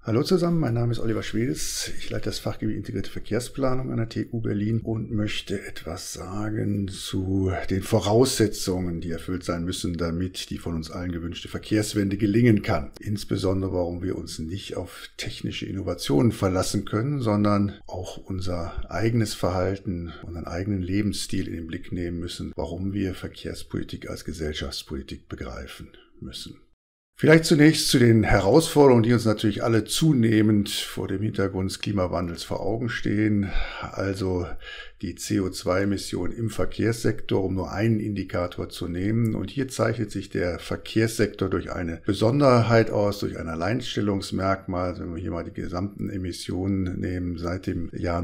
Hallo zusammen, mein Name ist Oliver Schwedes. Ich leite das Fachgebiet Integrierte Verkehrsplanung an der TU Berlin und möchte etwas sagen zu den Voraussetzungen, die erfüllt sein müssen, damit die von uns allen gewünschte Verkehrswende gelingen kann. Insbesondere, warum wir uns nicht auf technische Innovationen verlassen können, sondern auch unser eigenes Verhalten, unseren eigenen Lebensstil in den Blick nehmen müssen, warum wir Verkehrspolitik als Gesellschaftspolitik begreifen müssen. Vielleicht zunächst zu den Herausforderungen, die uns natürlich alle zunehmend vor dem Hintergrund des Klimawandels vor Augen stehen. Also die CO2-Emissionen im Verkehrssektor, um nur einen Indikator zu nehmen. Und hier zeichnet sich der Verkehrssektor durch eine Besonderheit aus, durch ein Alleinstellungsmerkmal. Wenn wir hier mal die gesamten Emissionen nehmen seit dem Jahr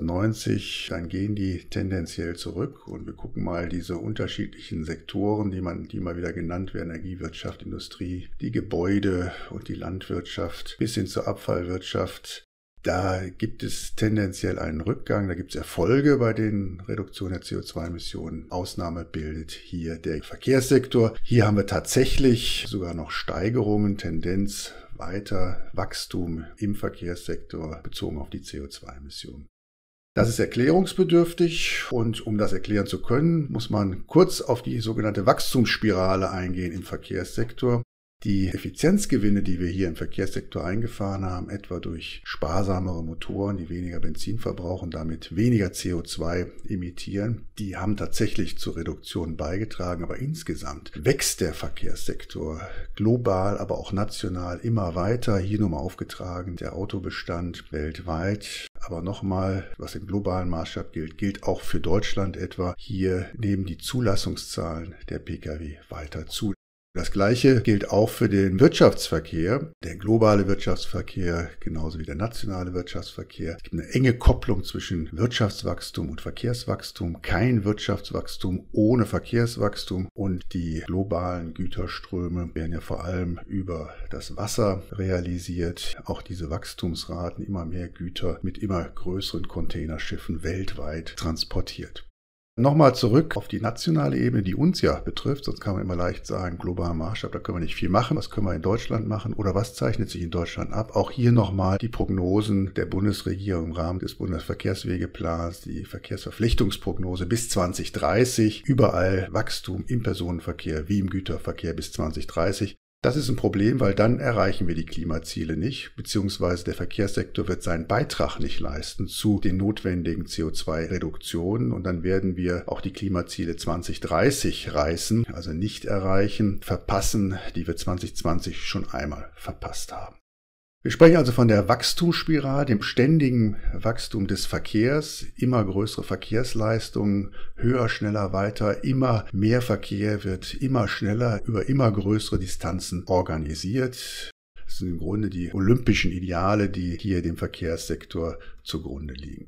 1990, dann gehen die tendenziell zurück. Und wir gucken mal diese unterschiedlichen Sektoren, die mal wieder genannt werden: Energiewirtschaft, Industrie, die Gebäude und die Landwirtschaft bis hin zur Abfallwirtschaft. Da gibt es tendenziell einen Rückgang, da gibt es Erfolge bei den Reduktionen der CO2-Emissionen. Ausnahme bildet hier der Verkehrssektor. Hier haben wir tatsächlich sogar noch Steigerungen, Tendenz weiter Wachstum im Verkehrssektor bezogen auf die CO2-Emissionen. Das ist erklärungsbedürftig, und um das erklären zu können, muss man kurz auf die sogenannte Wachstumsspirale eingehen im Verkehrssektor. Die Effizienzgewinne, die wir hier im Verkehrssektor eingefahren haben, etwa durch sparsamere Motoren, die weniger Benzin verbrauchen, damit weniger CO2 emittieren, die haben tatsächlich zur Reduktion beigetragen. Aber insgesamt wächst der Verkehrssektor global, aber auch national immer weiter. Hier nur mal aufgetragen der Autobestand weltweit. Aber nochmal, was im globalen Maßstab gilt, gilt auch für Deutschland etwa. Hier nehmen die Zulassungszahlen der Pkw weiter zu. Das Gleiche gilt auch für den Wirtschaftsverkehr, der globale Wirtschaftsverkehr genauso wie der nationale Wirtschaftsverkehr. Es gibt eine enge Kopplung zwischen Wirtschaftswachstum und Verkehrswachstum. Kein Wirtschaftswachstum ohne Verkehrswachstum, und die globalen Güterströme werden ja vor allem über das Wasser realisiert. Auch diese Wachstumsraten, immer mehr Güter mit immer größeren Containerschiffen weltweit transportiert. Nochmal zurück auf die nationale Ebene, die uns ja betrifft. Sonst kann man immer leicht sagen, globaler Maßstab, da können wir nicht viel machen. Was können wir in Deutschland machen oder was zeichnet sich in Deutschland ab? Auch hier nochmal die Prognosen der Bundesregierung im Rahmen des Bundesverkehrswegeplans, die Verkehrsverpflichtungsprognose bis 2030. Überall Wachstum im Personenverkehr wie im Güterverkehr bis 2030. Das ist ein Problem, weil dann erreichen wir die Klimaziele nicht, beziehungsweise der Verkehrssektor wird seinen Beitrag nicht leisten zu den notwendigen CO2-Reduktionen, und dann werden wir auch die Klimaziele 2030 reißen, also nicht erreichen, verpassen, die wir 2020 schon einmal verpasst haben. Wir sprechen also von der Wachstumsspirale, dem ständigen Wachstum des Verkehrs, immer größere Verkehrsleistungen, höher, schneller, weiter, immer mehr Verkehr wird immer schneller über immer größere Distanzen organisiert. Das sind im Grunde die olympischen Ideale, die hier dem Verkehrssektor zugrunde liegen.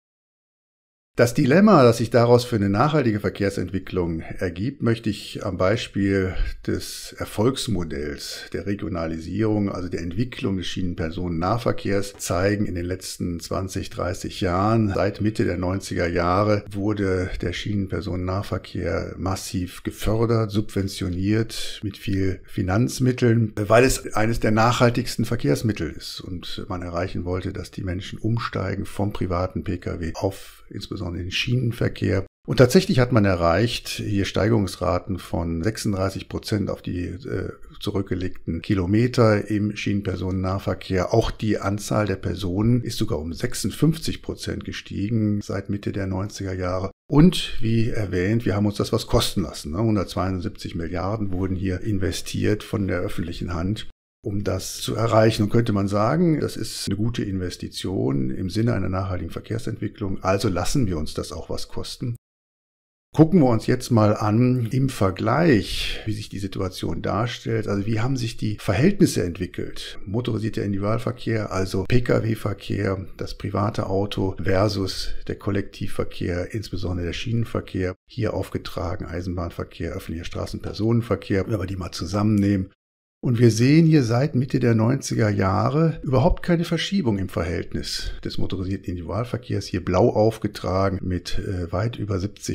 Das Dilemma, das sich daraus für eine nachhaltige Verkehrsentwicklung ergibt, möchte ich am Beispiel des Erfolgsmodells der Regionalisierung, also der Entwicklung des Schienenpersonennahverkehrs zeigen. In den letzten 20, 30 Jahren, seit Mitte der 90er Jahre, wurde der Schienenpersonennahverkehr massiv gefördert, subventioniert mit viel Finanzmitteln, weil es eines der nachhaltigsten Verkehrsmittel ist und man erreichen wollte, dass die Menschen umsteigen vom privaten Pkw auf insbesondere den Schienenverkehr. Und tatsächlich hat man erreicht, hier Steigerungsraten von 36% auf die zurückgelegten Kilometer im Schienenpersonennahverkehr. Auch die Anzahl der Personen ist sogar um 56% gestiegen seit Mitte der 90er Jahre. Und wie erwähnt, wir haben uns das was kosten lassen. 172 Milliarden wurden hier investiert von der öffentlichen Hand, um das zu erreichen. Und könnte man sagen, das ist eine gute Investition im Sinne einer nachhaltigen Verkehrsentwicklung, also lassen wir uns das auch was kosten. Gucken wir uns jetzt mal an im Vergleich, wie sich die Situation darstellt. Also wie haben sich die Verhältnisse entwickelt? Motorisierter Individualverkehr, also Pkw-Verkehr, das private Auto versus der Kollektivverkehr, insbesondere der Schienenverkehr. Hier aufgetragen Eisenbahnverkehr, öffentlicher Straßenpersonenverkehr, wenn wir die mal zusammennehmen. Und wir sehen hier seit Mitte der 90er Jahre überhaupt keine Verschiebung im Verhältnis des motorisierten Individualverkehrs. Hier blau aufgetragen mit weit über 70%,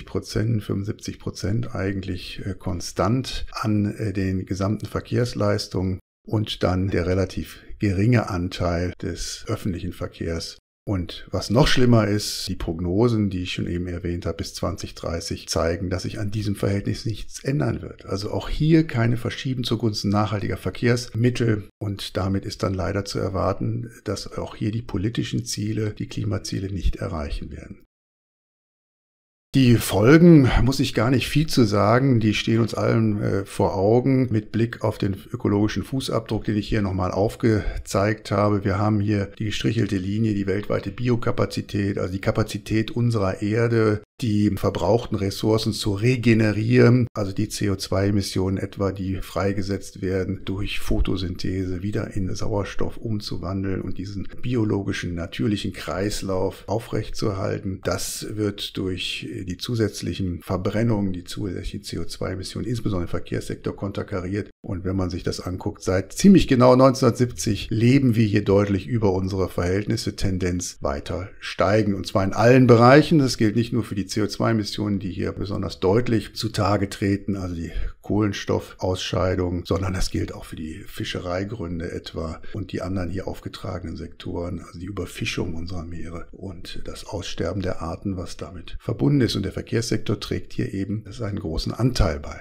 75% eigentlich konstant an den gesamten Verkehrsleistungen. und dann der relativ geringe Anteil des öffentlichen Verkehrs. Und was noch schlimmer ist, die Prognosen, die ich schon eben erwähnt habe, bis 2030 zeigen, dass sich an diesem Verhältnis nichts ändern wird. Also auch hier keine Verschieben zugunsten nachhaltiger Verkehrsmittel. Und damit ist dann leider zu erwarten, dass auch hier die politischen Ziele, die Klimaziele nicht erreichen werden. Die Folgen, muss ich gar nicht viel zu sagen, die stehen uns allen vor Augen mit Blick auf den ökologischen Fußabdruck, den ich hier nochmal aufgezeigt habe. Wir haben hier die gestrichelte Linie, die weltweite Biokapazität, also die Kapazität unserer Erde, die verbrauchten Ressourcen zu regenerieren, also die CO2-Emissionen etwa, die freigesetzt werden, durch Photosynthese wieder in Sauerstoff umzuwandeln und diesen biologischen, natürlichen Kreislauf aufrechtzuerhalten. Das wird durch die zusätzlichen Verbrennungen, die zusätzlichen CO2-Emissionen, insbesondere im Verkehrssektor, konterkariert. Und wenn man sich das anguckt, seit ziemlich genau 1970 leben wir hier deutlich über unsere Verhältnisse, Tendenz weiter steigen. Und zwar in allen Bereichen. Das gilt nicht nur für die CO2-Emissionen, die hier besonders deutlich zutage treten, also die Kohlenstoffausscheidung, sondern das gilt auch für die Fischereigründe etwa und die anderen hier aufgetragenen Sektoren, also die Überfischung unserer Meere und das Aussterben der Arten, was damit verbunden ist. Und der Verkehrssektor trägt hier eben seinen großen Anteil bei.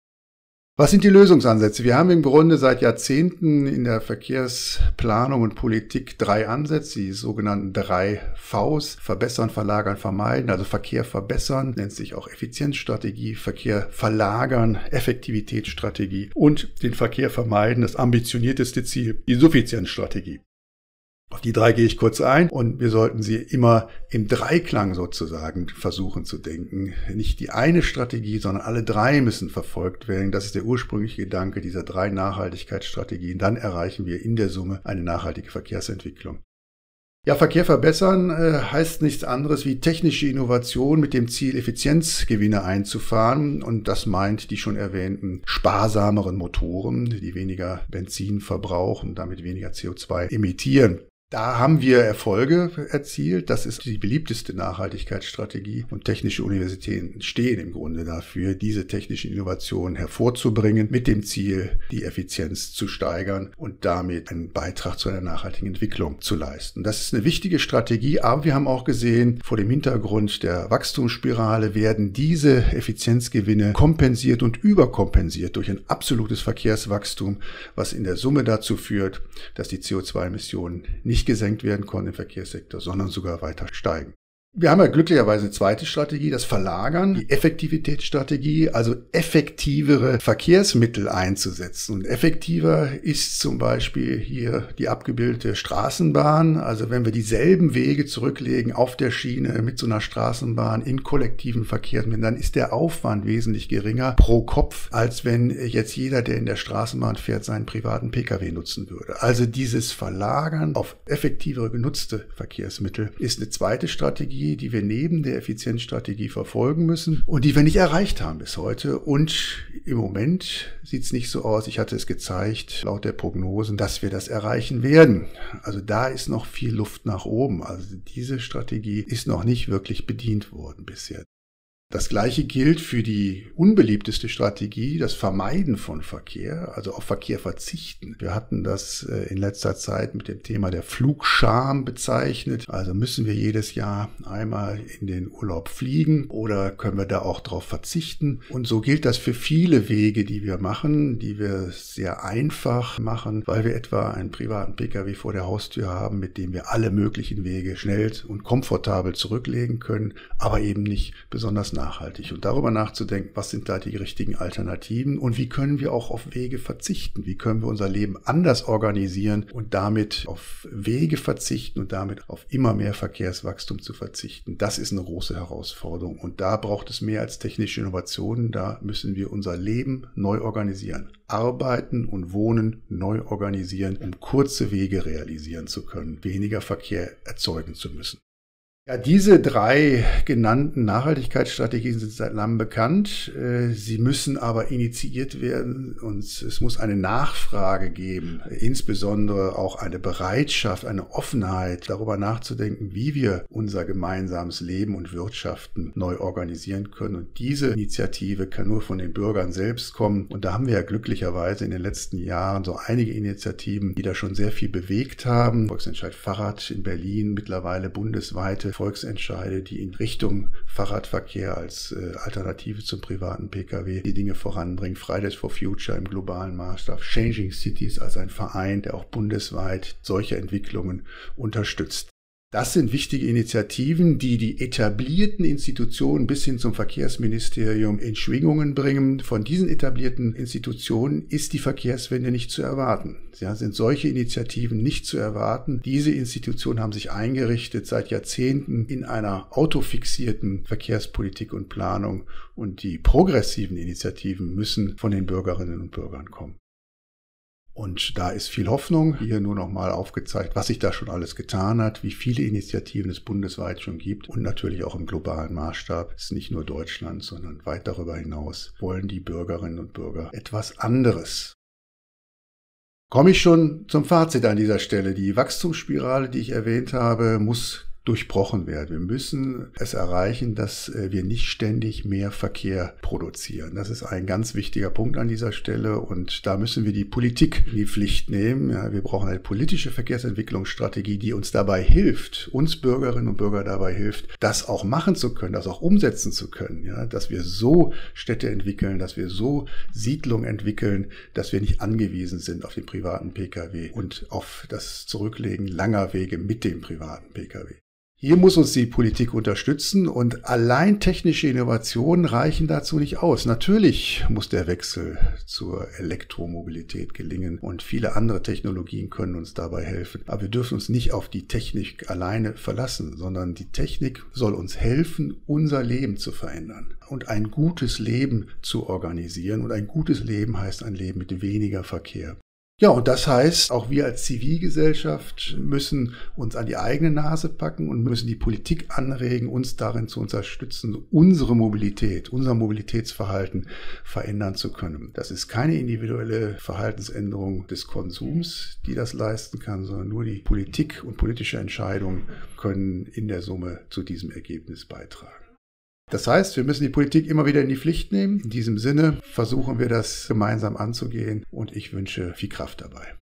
Was sind die Lösungsansätze? Wir haben im Grunde seit Jahrzehnten in der Verkehrsplanung und Politik 3 Ansätze, die sogenannten 3 Vs, verbessern, verlagern, vermeiden. Also Verkehr verbessern, nennt sich auch Effizienzstrategie, Verkehr verlagern, Effektivitätsstrategie und den Verkehr vermeiden, das ambitionierteste Ziel, die Suffizienzstrategie. Auf die 3 gehe ich kurz ein und wir sollten sie immer im Dreiklang sozusagen versuchen zu denken. Nicht die eine Strategie, sondern alle 3 müssen verfolgt werden. Das ist der ursprüngliche Gedanke dieser 3 Nachhaltigkeitsstrategien. Dann erreichen wir in der Summe eine nachhaltige Verkehrsentwicklung. Ja, Verkehr verbessern heißt nichts anderes wie technische Innovation mit dem Ziel, Effizienzgewinne einzufahren. Und das meint die schon erwähnten sparsameren Motoren, die weniger Benzin verbrauchen und damit weniger CO2 emittieren. Da haben wir Erfolge erzielt. Das ist die beliebteste Nachhaltigkeitsstrategie und technische Universitäten stehen im Grunde dafür, diese technischen Innovationen hervorzubringen mit dem Ziel, die Effizienz zu steigern und damit einen Beitrag zu einer nachhaltigen Entwicklung zu leisten. Das ist eine wichtige Strategie, aber wir haben auch gesehen, vor dem Hintergrund der Wachstumsspirale werden diese Effizienzgewinne kompensiert und überkompensiert durch ein absolutes Verkehrswachstum, was in der Summe dazu führt, dass die CO2-Emissionen nicht gesenkt werden konnten im Verkehrssektor, sondern sogar weiter steigen. Wir haben ja glücklicherweise eine zweite Strategie, das Verlagern, die Effektivitätsstrategie, also effektivere Verkehrsmittel einzusetzen. Und effektiver ist zum Beispiel hier die abgebildete Straßenbahn. Also wenn wir dieselben Wege zurücklegen auf der Schiene mit so einer Straßenbahn in kollektiven Verkehrsmitteln, dann ist der Aufwand wesentlich geringer pro Kopf, als wenn jetzt jeder, der in der Straßenbahn fährt, seinen privaten Pkw nutzen würde. Also dieses Verlagern auf effektivere genutzte Verkehrsmittel ist eine zweite Strategie, die wir neben der Effizienzstrategie verfolgen müssen und die wir nicht erreicht haben bis heute. Und im Moment sieht es nicht so aus, ich hatte es gezeigt, laut der Prognosen, dass wir das erreichen werden. Also da ist noch viel Luft nach oben. Also diese Strategie ist noch nicht wirklich bedient worden bisher. Das Gleiche gilt für die unbeliebteste Strategie, das Vermeiden von Verkehr, also auf Verkehr verzichten. Wir hatten das in letzter Zeit mit dem Thema der Flugscham bezeichnet. Also müssen wir jedes Jahr einmal in den Urlaub fliegen oder können wir da auch drauf verzichten? Und so gilt das für viele Wege, die wir machen, die wir sehr einfach machen, weil wir etwa einen privaten Pkw vor der Haustür haben, mit dem wir alle möglichen Wege schnell und komfortabel zurücklegen können, aber eben nicht besonders nachhaltig. Und darüber nachzudenken, was sind da die richtigen Alternativen und wie können wir auch auf Wege verzichten? Wie können wir unser Leben anders organisieren und damit auf Wege verzichten und damit auf immer mehr Verkehrswachstum zu verzichten? Das ist eine große Herausforderung und da braucht es mehr als technische Innovationen. Da müssen wir unser Leben neu organisieren. Arbeiten und Wohnen neu organisieren, um kurze Wege realisieren zu können, weniger Verkehr erzeugen zu müssen. Ja, diese 3 genannten Nachhaltigkeitsstrategien sind seit langem bekannt. Sie müssen aber initiiert werden und es muss eine Nachfrage geben, insbesondere auch eine Bereitschaft, eine Offenheit, darüber nachzudenken, wie wir unser gemeinsames Leben und Wirtschaften neu organisieren können. Und diese Initiative kann nur von den Bürgern selbst kommen. Und da haben wir ja glücklicherweise in den letzten Jahren so einige Initiativen, die da schon sehr viel bewegt haben. Volksentscheid Fahrrad in Berlin, mittlerweile bundesweite Volksentscheide, die in Richtung Fahrradverkehr als Alternative zum privaten Pkw die Dinge voranbringen. Fridays for Future im globalen Maßstab, Changing Cities als ein Verein, der auch bundesweit solche Entwicklungen unterstützt. Das sind wichtige Initiativen, die die etablierten Institutionen bis hin zum Verkehrsministerium in Schwingungen bringen. Von diesen etablierten Institutionen ist die Verkehrswende nicht zu erwarten. Ja, sind solche Initiativen nicht zu erwarten. Diese Institutionen haben sich eingerichtet seit Jahrzehnten in einer autofixierten Verkehrspolitik und Planung. Und die progressiven Initiativen müssen von den Bürgerinnen und Bürgern kommen. Und da ist viel Hoffnung. Hier nur noch mal aufgezeigt, was sich da schon alles getan hat, wie viele Initiativen es bundesweit schon gibt und natürlich auch im globalen Maßstab. Es ist nicht nur Deutschland, sondern weit darüber hinaus wollen die Bürgerinnen und Bürger etwas anderes. Komme ich schon zum Fazit an dieser Stelle. Die Wachstumsspirale, die ich erwähnt habe, muss durchbrochen werden. Wir müssen es erreichen, dass wir nicht ständig mehr Verkehr produzieren. Das ist ein ganz wichtiger Punkt an dieser Stelle und da müssen wir die Politik in die Pflicht nehmen. Ja, wir brauchen eine politische Verkehrsentwicklungsstrategie, die uns dabei hilft, uns Bürgerinnen und Bürger dabei hilft, das auch machen zu können, das auch umsetzen zu können. Ja, dass wir so Städte entwickeln, dass wir so Siedlungen entwickeln, dass wir nicht angewiesen sind auf den privaten Pkw und auf das Zurücklegen langer Wege mit dem privaten Pkw. Hier muss uns die Politik unterstützen und allein technische Innovationen reichen dazu nicht aus. Natürlich muss der Wechsel zur Elektromobilität gelingen und viele andere Technologien können uns dabei helfen. Aber wir dürfen uns nicht auf die Technik alleine verlassen, sondern die Technik soll uns helfen, unser Leben zu verändern und ein gutes Leben zu organisieren. Und ein gutes Leben heißt ein Leben mit weniger Verkehr. Ja, und das heißt, auch wir als Zivilgesellschaft müssen uns an die eigene Nase packen und müssen die Politik anregen, uns darin zu unterstützen, unsere Mobilität, unser Mobilitätsverhalten verändern zu können. Das ist keine individuelle Verhaltensänderung des Konsums, die das leisten kann, sondern nur die Politik und politische Entscheidungen können in der Summe zu diesem Ergebnis beitragen. Das heißt, wir müssen die Politik immer wieder in die Pflicht nehmen. In diesem Sinne versuchen wir das gemeinsam anzugehen und ich wünsche viel Kraft dabei.